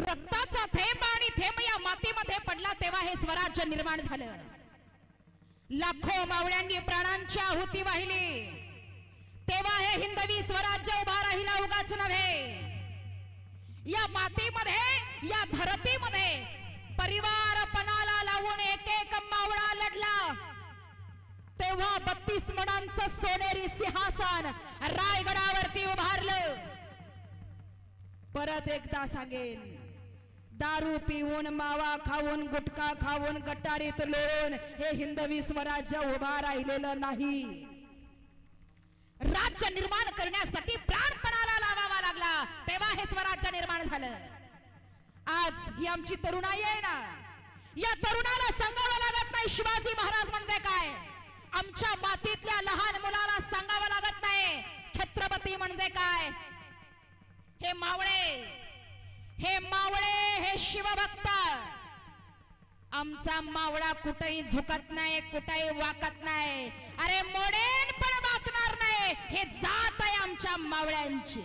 रक्ताचा थेंब आणि थेंब या मातीमध्ये पडला तेव्हा हे स्वराज्य निर्माण झालं। लाखो मावळ्यांनी प्राणांची आहुती वाहिली तेव्हा हे हिंदवी स्वराज्य उभा राहिला, उगाच नव्हे। या मातीमध्ये या धरतीमध्ये परिवार पणाला लावून एक एक मावळा लढला तेव्हा 32 मणांचं सोनेरी सिंहासन रायगडावरती उभारलं। परत एकदा सांगेन, दारू पिऊन मावा खाऊन गुटखा खाऊन गटारीत लोळून हे हिंदवी स्वराज्य उभा राहिलेलं नाही। राज्य निर्माण करण्यासाठी प्राणपणाला लावावा लागला तेव्हा हे स्वराज्य निर्माण झालं। आज ही आमची तरुणाई आहे ना, या तरुणाला सांगावं लागत नाही शिवाजी महाराज म्हणजे काय, आमच्या मातीतल्या लहान मुलाला सांगावं लागत नाही छत्रपती म्हणजे काय। हे मावळे हे शिवभक्त, आमचा मावळा कुठेही झुकत नाही, कुठेही वाकत नाही, अरे मोडेन पण वाकणार नाही, हे जात आहे आमच्या मावळ्यांची।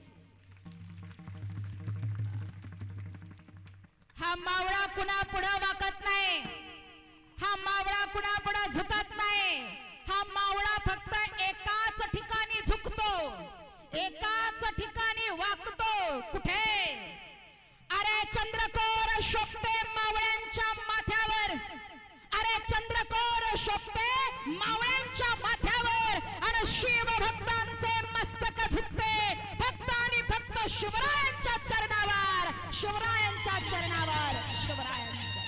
हा मावळा कुणा पुढे वाकत नाही, हा मावळा कुणा पुढे झुकत नाही, हा मावळा फक्त एकाच ठिकाणी झुकतो, एकाच ठिकाणी वाकतो। कुठे? अरे चंद्रकोर शोभते मावळ्यांच्या माथ्यावर, अरे चंद्रकोर शोभते मावळ्यांच्या माथ्यावर आणि शिवभक्तांचे मस्तक झुकते फक्त आणि फक्त शिवरायांच्या चरणावर, शिवरायांच्या चरणावर, शिवरायांच्या।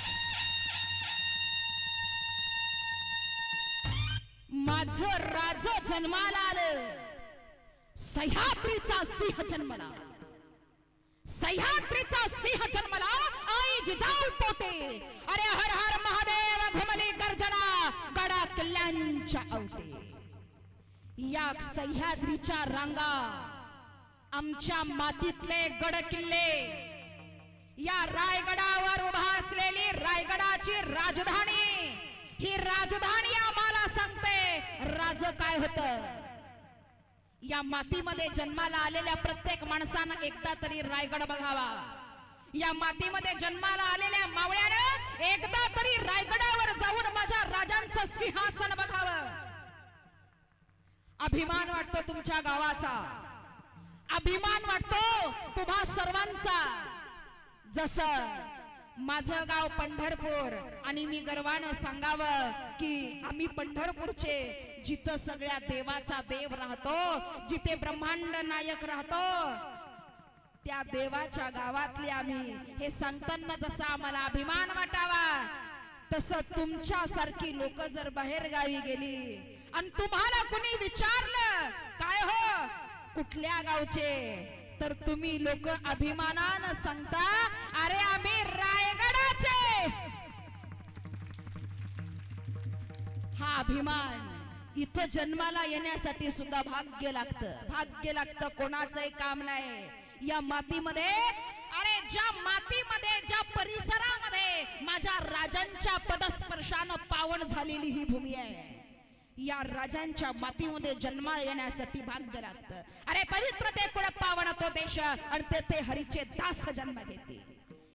माझं राज जन्माला आलं, सह्याद्रीचा सिंह जन्मला, सह्याद्रीचा सिंह जन्मला, आई जिजाऊ पोटे, अरे हर हर महादेव घुमली गर्जना गडा किल्ल्यांच्या आवटे। या सह्याद्रीच्या रांगा आमच्या मातीतले गड किल्ले, या रायगडावर उभा असलेली रायगडाची राजधानी, ही राजधानी आम्हाला सांगते राज काय होतं। या मातीमध्ये जन्माला आलेल्या प्रत्येक माणसानं एकदा तरी रायगड बघावा, या मातीमध्ये जन्माला आलेल्या मावळ्यानं एकदा तरी रायगडावर जाऊन माझ्या राजांचं सिंहासन बघावं। अभिमान वाटतो तुमच्या गावाचा, अभिमान वाटतो तुम्हा सर्वांचा। जसं माझं गाव पंढरपूर आणि मी गर्वानं सांगावं की आम्ही पंढरपूरचे, जिथं सगळ्या देवाचा देव राहतो, जिथे ब्रह्मांड नायक राहतो, त्या देवाच्या गावातले आम्ही, हे सांगताना जसा आम्हाला अभिमान वाटावा तसं तुमच्यासारखी लोक जर बाहेर गावी गेली आणि तुम्हाला कुणी विचारलं काय हो कुठल्या गावचे, तर तुम्ही लोक अभिमानानं सांगता अरे आम्ही रायगडाचे। हा अभिमान इथं जन्माला येण्यासाठी सुद्धा भाग्य लागतं, भाग्य लागतं, कोणाचंही काम नाही। या मातीमध्ये, अरे ज्या मातीमध्ये, ज्या परिसरामध्ये माझ्या राजांच्या पदस्पर्शानं पावन झालेली ही भूमी आहे, या राजांच्या मातीमध्ये जन्माला येण्यासाठी भाग्य लागतं। अरे पवित्र ते कुळ पावन तो देश आणि तेथे हरीचे दास जन्म घेते।